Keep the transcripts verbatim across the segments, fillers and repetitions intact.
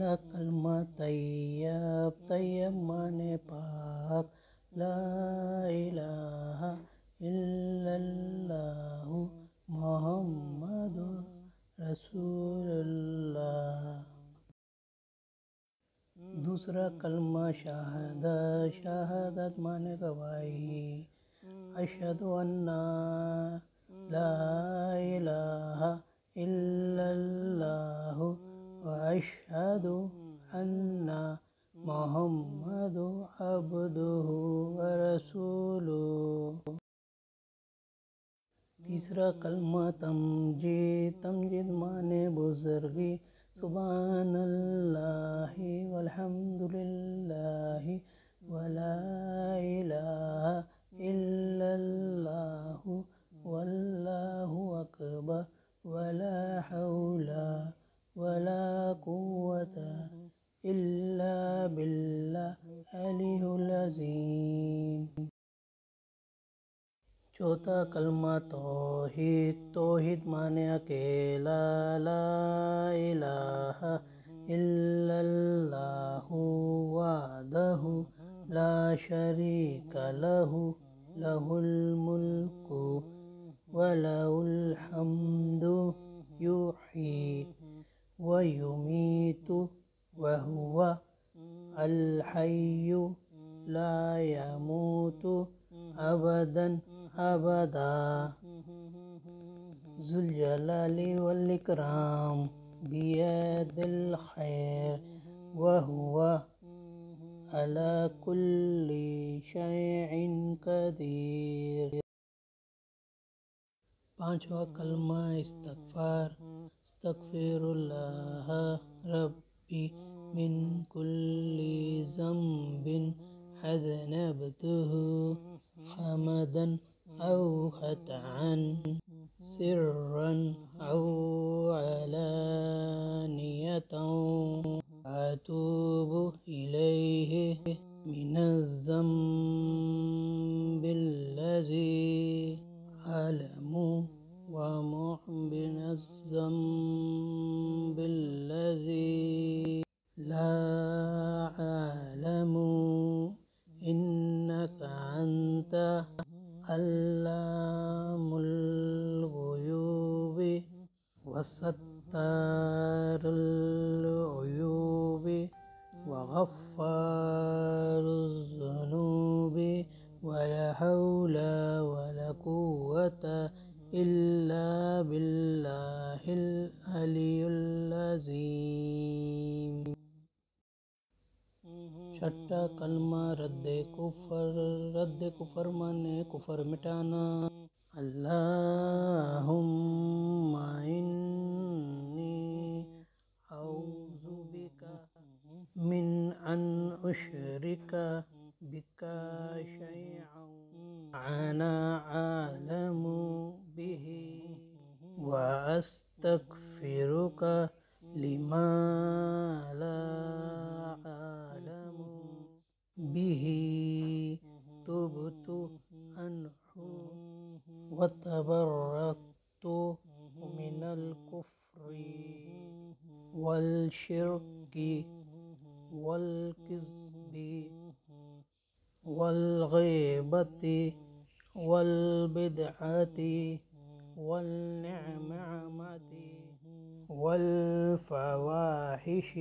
کلمہ طیب، طیب مانے پاک، لا الہ الا اللہ محمد رسول اللہ۔ دوسرا کلمہ شہادت، شہادت مانے گواہی، اشہد ان لا الہ الا اللہ واشہد ان محمد عبدہ ورسولہ۔ تیسرا کلمہ تمجید، تمجید مانے بزرگی، سبحان اللہ والحمدللہ ولا الہ الا اللہ واللہ اکبر ولا حول ولا قوة الا باللہ العلی العظیم۔ چوتھا کلمہ توحید، توحید مانے اکیلا، لا الہ الا اللہ وحدہ لا شریک لہ، لہ الملک ولہ الحمد یحیی ویمیت وہو الحی لا یموت ابدا ابدا، ذو الجلال والاکرام، بیدہ الخیر وہو علی کل شیء قدیر۔ پانچواں کلمہ استغفار، استغفر اللہ ربی من کل ذنب اذنبتہ خمدا او خطأ سرا او علانیۃ اتوب الیہ من الذنب الذی اعلم ومن الذنب الذی لا اعلم انک انت علام الغیوب وستار العیوب وغفار الذنوب ولا حول ولا قوة الا باللہ العلی العظیم۔ چھٹا کلمہ رد کفر، رد کفر مانے کفر مٹانا، اللہم انی اعوذ بک من ان اشرک بک شیئا انا اعلم بہ واستغفرک لما لا اعلم بہ تبت عنہ وتبرأت من الکفر والشرک والکذب والغیبۃ والبدعۃ والنمامۃ والفواحش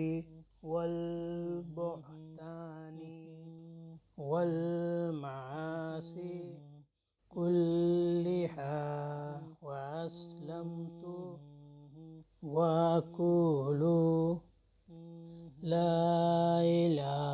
والبہتان والمعاصی کلہا واسلمت واقول لا الہ